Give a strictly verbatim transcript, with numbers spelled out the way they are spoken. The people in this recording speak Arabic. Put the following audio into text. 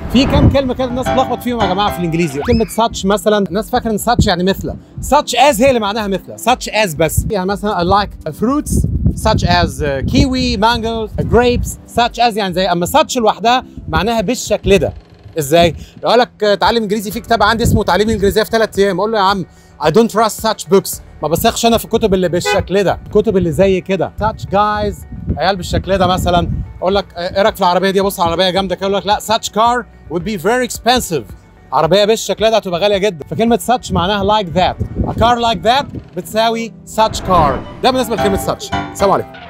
في كام كلمه كده الناس بتلخبط فيهم يا جماعه في الانجليزي. كلمه such مثلا الناس فاكره ان such يعني مثل. such as هي اللي معناها مثل. such as بس. يعني مثلا I like fruits such as uh, kiwi, mangoes, grapes such as يعني زي. اما such لوحدها معناها بالشكل ده. ازاي؟ يقول لك تعلم انجليزي في كتاب عندي اسمه تعليم الانجليزيه في ثلاث ايام. اقول له يا عم I don't trust such books. ما بثقش انا في الكتب اللي بالشكل ده، الكتب اللي زي كده. such guys عيال بالشكل ده مثلا. اقول لك ايه رايك في العربيه دي؟ بص العربيه جامده كده. اقول لك لا such car would be very expensive. عربيه بالشكل ده هتبقى غاليه جدا. فكلمه such معناها like that. a car like that بتساوي such car. ده بالنسبه لكلمه such. السلام عليكم.